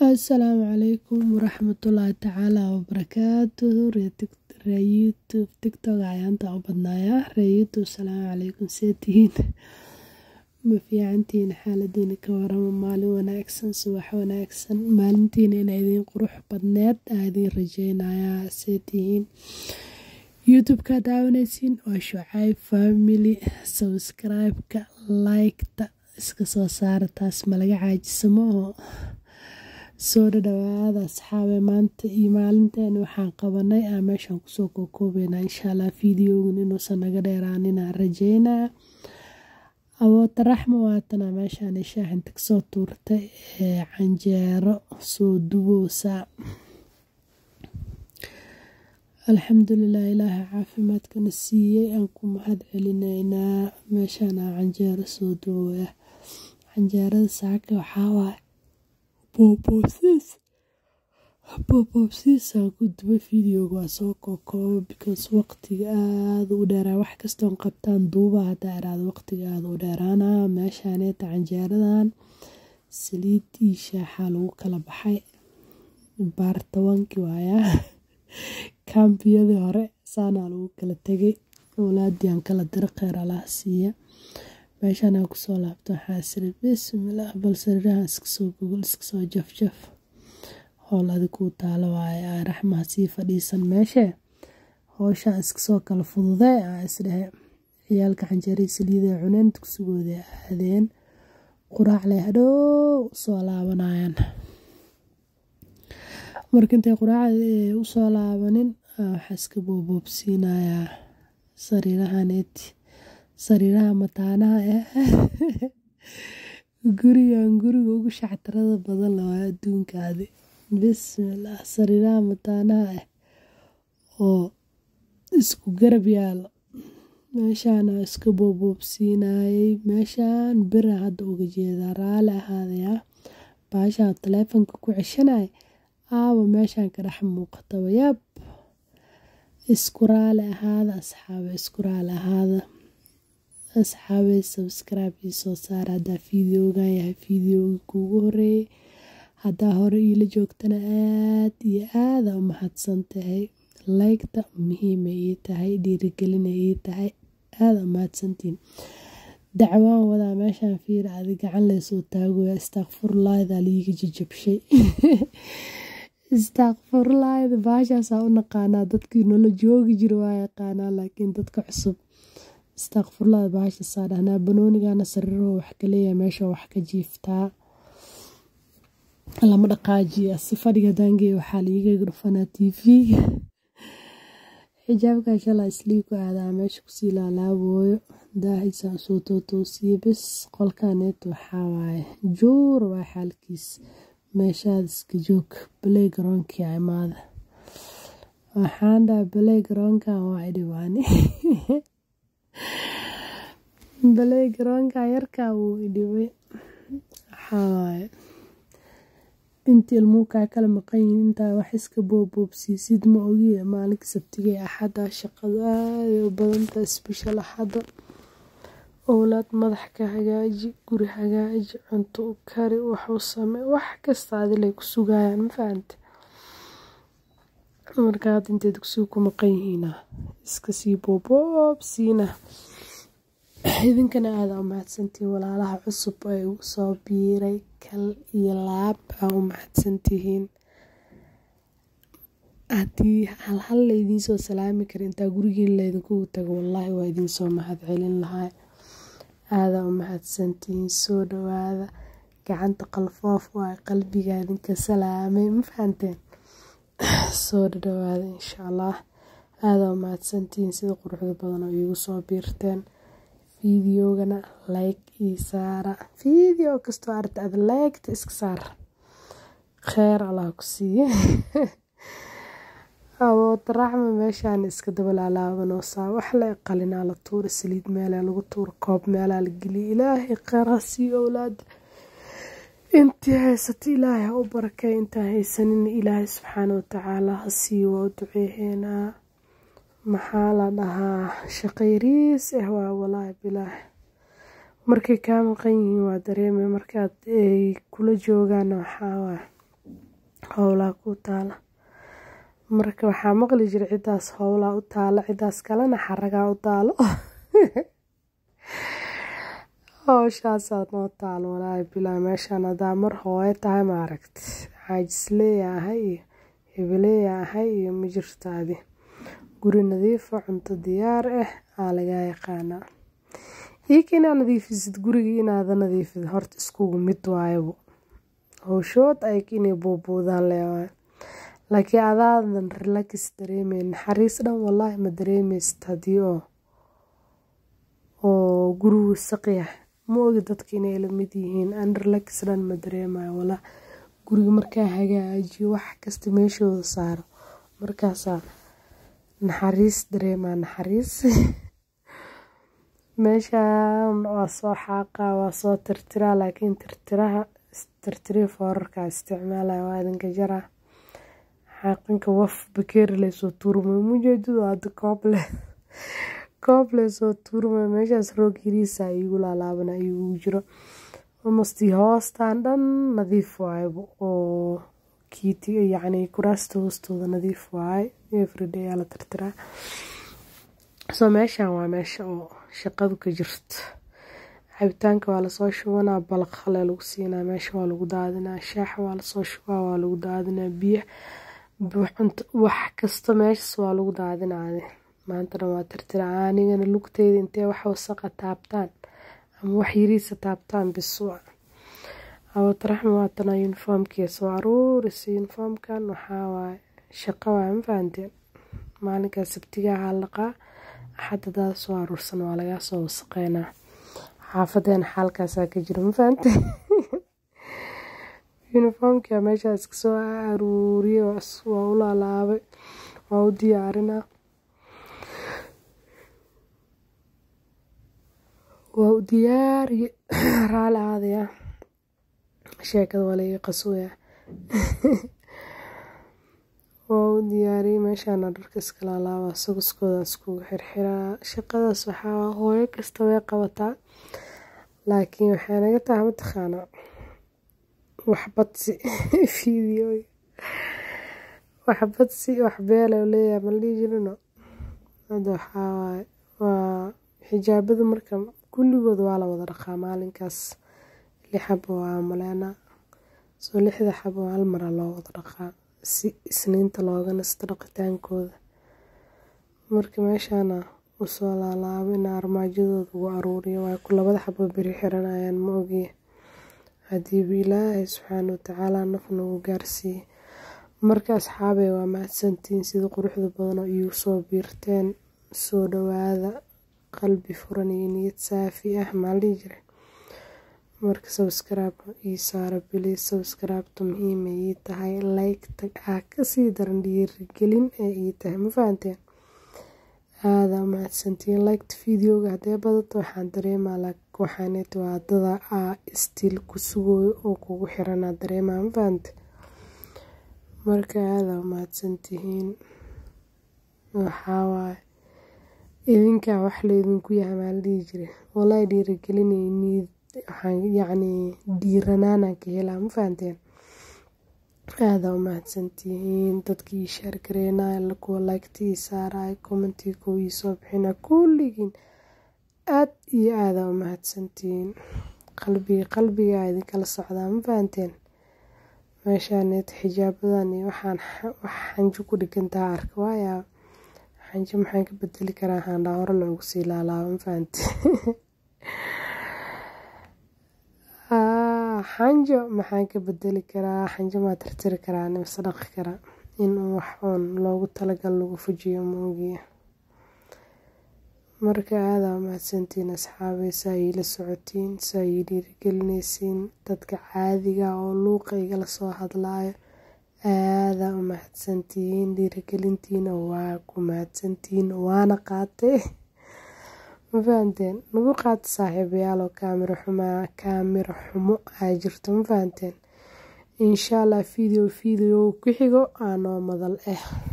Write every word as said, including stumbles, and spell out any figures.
السلام عليكم ورحمة الله تعالى وبركاته. ريوتوب تيك توك عيانتا وبدنايا ريوتوب. السلام عليكم سيتين ما في عنتين حالدين كورم مالي وناكسن سواح وناكسن مالنتين إن عيدين قروح بدنات عيدين رجينا يا سيتين يوتيوب كداونيسين وشعاي فاميلي سبسكرايب لايك تا iska soo saara taas ma laga caajisamo soo dhawaada asxaabe. maanta iyo maalintan waxaan qabanay aan meeshan kusoo kookoobeyna insha Allah fiidiyogan inuusan naga dheeraanin aan rajeynaa. awoota raxmo waatana meeshan shaax inta kasoo tuurtay ee canjeero soo duboosa. alxamdulilah ilaahay caafimaadkana siiyey aan ku mahad celinaynaa. meeshan canjeero soo dubooya canjeerada saaka waxaa waaye boobosiis boobosiis aan ku duba fiidiyooga waa soo kookooba because waqtiga aada u dheeraa wax kastoon qabtaan duuba haddaa iraado waqtiga aada u dheeraana. meeshaneeta canjeeradan saliid iyo shaaxa lagu kala baxay baartawankii waayaa kaambiyadii hore saanaa lagu kala tegay awlaadii aan kala diro kheyr allaha siiya. meeshaan aan kusoo laabto waxaa siri bismillah bal sariirahan iska soo gogol iska soo jafjaf howl adi kuu taalo waaye aa raxmaha sii fadhiisan meeshe howshaan iska soo kala fududee aa isdhehe ciyaalka canjeerii saliidee cuneen dugsigooda aadeen quraac leh hadhow usoo laabanayaan. marka intay quraacda usoo laabanin waxaa iska booboobsiinayaa sariirahaneeti sariiraha mataanaha eh gurigan guriga ugu shactarada badan la waa adduunkaadi bismillah. sariiraha mataanaha ah oo isku garab yaalo meeshaana iska booboobsiinayay. meeshaan bira hadda uga jeedaa raali ahaadaya baashaan taleefanka ku ceshanay aawa meeshaan ka dhex muuqataba yaab isku raali ahaada asxaabe isku raali ahaada asxaabe. subscribe ii soo saara haddaa fiidiyoogan yahay fiidiyooga kuugu horeeyay. haddaa hore iila joogtana aad iyo aada u mahadsan tahay. laygta muhiimay ii tahay dhiirigelinay ii tahay aada u mahadsantiin. dacwaan wadaa meeshaan fiir adi gacan leysoo taagoya istakfurlaaydaa liiga jajabshay istakfurlaayda baashaasaa u naqaanaa dadkii nolo joogi jira waa yaqaanaa laakiin dadka cusub istakfurlaayda baashaasaa dhahnaa. banoonigana sariiroo wax ka leeyahay meesha wax ka jiiftaa lama dhaqaajiya si fadhiga daangeey waxaa liiga dhufanaa tv xijaabka shalaa islii ku aadaa meesha kusii laalaabooyo daahiisaan soo tootoosiye bis qolkaneet waxaa waaye joor waa xaalkiis meeshaad iska joog playgroundkii imaada waxaan dhaha playgroundkan waa idhiwaani playgroundkan yarkaa wuu idhiway. waxaa waaye inta ilmuu kaa kala maqan yihiin intaa wax iska boobboobsiisid ma ogiye. maalinka sabtigay axada shaqada aada u badantaa special axada owlaad madax ka hagaaji guri hagaaji cunto u kari wax u samee wax kasta adilay ku sugayaan ma fahante. markaad inteed kusii ku maqan yihiina iska sii boobboobsiina. idinkana aada u mahadsantihiin walaalaha cusub ee ugu soo biiray kal iyo laab aa u mahadsantihiin. haddii hal hal laydiin soo salaami kara intaa gurigiin laydinkugu tago wallaahi waa idiin soo mahad celin lahaa. aada u mahadsantihiin soo dhawaada gacanta qalfoof waa qalbiga idinka salaamay ma fahanteen. soo dhawaada insha Allah. aada u mahadsantihiin sida quruxda badan oo iigu soo biirteen. fiidiyoogana like ii saara fiidiyoo kastoo arta aad like-ta iska saar kheyr allah ku siiye. awoota raxmo meeshaan iska dabalaalaabanoo saa wax la qalinaa la tuura saliid meelaa lagu tuura koob meelaa la geliya. ilaahay kheyr ha siiyo owlaada intii haysata ilaahay ha u barakay intaan haysanin ilaahay subxaana watacaala ha siiyo waa u duceeheenaa. maxaa la dhahaa shaqayriis eh waa walaahi bilaah markay kaa maqan yihiin waa dareemay markaad ay kula joogaan waxaa waaye howlaa ku taala. Marka waxaa maqli jiray cidaas howlaa u taala, cidaas kalena xaragaa u taalo. howshaasaa noo taalo walaahi bilaa meeshaan hadaa mar hooyo tahay maaragti caajisleeyahay iyo hebeleeyahay iyo ma jirtaadi. guri nadiifa cunto diyaar ah aa lagaa yaqaanaa. iika inaa nadiifisid gurigii inaada nadiifid horta iskugu mid waayabo. howshood ayag inay buubuudaan leewaay. laakiin adaadan relax dareemeyn naxariis dhan wallaahi ma dareemeysid haddii oo oo gurigu saqiya. ma ogi dadka inay la mid yihiin aan relax dhan ma dareemayo walaa. guriga markaa hagaajiyo wax kasta meeshooda saaro markaasaa naxariis dareemaa naxariis. meeshaan waa soo xaaqaa waa soo tirtiraa laakiin tirtiraha tirtirii foorarka isticmaalaya waa idinka jaraa. xaaqinka waf bakeeri laysoo tuurmay mujeedadu hadda koob leh koob laysoo tuurmay meeshaas roog yariisa iigu laalaabana iigu jiro. almost hoostaan dhan nadiif waaybo oo kiiti yacni kuraasta hoostooda nadiif waay everyday aa la tirtiraa. so meeshaan waa meesha oo shaqadu ka jirto. cabitaanka waa lasoo shubanaa balaq hale lagu siinaa meesha waa lagu daadinaa. shaaxa waa lasoo shubaa waa lagu daadinaa. biyo wax kasta meeshas waa lagu daadinaade. maantana waa tirtiraa anigana lugteyda intee wax wasaqa taabtaan ama wax yariisa taabtaan biswa. awataraxma waatana uniformkii soo aruurisa. uniformkan waxaa waaye shaqo waay ma fahanteen. maalinkaa sabtigaa halaqaa axadadaada soo aruursan waa lagaa soo wasaqeynaa. xaafadeena xaalkaasaa ka jira ma fahanteen. uniformka meeshaa iska soo aruuriye waa u laalaabay waa u diyaarinaa waa u diyaariye raali aadaya sheekada waa laga qasooya. waa u diyaariyey meeshaana dharka iska laalaaba suguskooda iskugu xirxiraa. shaqadaas waxaa hooyo kasta way qabataa laakiin waxay naga tahay mataqaanaa waxbadsi video waxbadsi wax beela leeyahay ma dhihi jirino. hadda waxaa waaye waa xijaabada marka kulligood waa la wada dhaqaa maalinkaas. lix xabo waa maleynaa soo lixda xabo hal mara loo wada dhaqaa si isniinta looga nasto dhaqitaankooda. marka meeshaana usoo laalaabo in armaajadooda ugu aruuriyo waa ku labada xabo beri xiranayaan ma ogiye hadiiba ilaahay subxaana watacaala nafna uu gaarsiiye. marka asxaabey waa mahadsantiin sida quruxda badan oo iigu soo biirteen. soo dhawaada qalbi furan iyo niyad saafi ah maa dhihi jiray. marka subscribe ii saara bilis. subscribe-ta muhiim ay ii tahay. like-ta aa kasii daran dhiirigelin ee ii tahay ma fahanteen. aadaa mahadsantiin. like-ta videoga haddee badato waxaan dareemaa waxaaneet waa dada aa stiil ku sugooyo oo kugu xiranaa dareemaa ma fahante. marka aadaa mahadsantihiin. waxaa waaye idinkaa wax laydinku yahay maa la dhihi jiray walaahi dhiirigelinay waxaan yacni dhiiranaanaan ka helaa ma fahanteen. aadaa u mahadsantihiin dadkii shaar gareynaa la kuwa like-ta ii saaraay commentii kuwa ii soo bixinaa kulligiin aad iyo aadaa u mahadsantihiin. qalbiga qalbigaa idinkala socdaa ma fahanteen. meeshaaneed xijaabadan iyo waxaan wax xanjo ku dhigantaa arka waayaa xanjo maxaan ka bedeli karaa haandhaa hore loogu sii laalaaba ma fahanteen. xanjo maxaan ka bedeli karaa xanjo maa tirtiri karaa nimase dhaqi karaa in wax oon loogu talagal lagu fujiyo ma ogiya. marka aadaa mahadsantiin asxaabey saa iila socotiin saa ii dhiirigelinaysiin. dadka caadiga oo luuqa igala soo hadlaayo aadaa u mahadsantihiin. dhiirigelintiina waa ku mahadsantihiin waana qaatay ma fahanteen. nagu qaata saaxiibayaal oo kaamiro xumaa kaamiro xumo aa jirto ma fahanteen. insha allah video video ku xigo aanoo madal ah.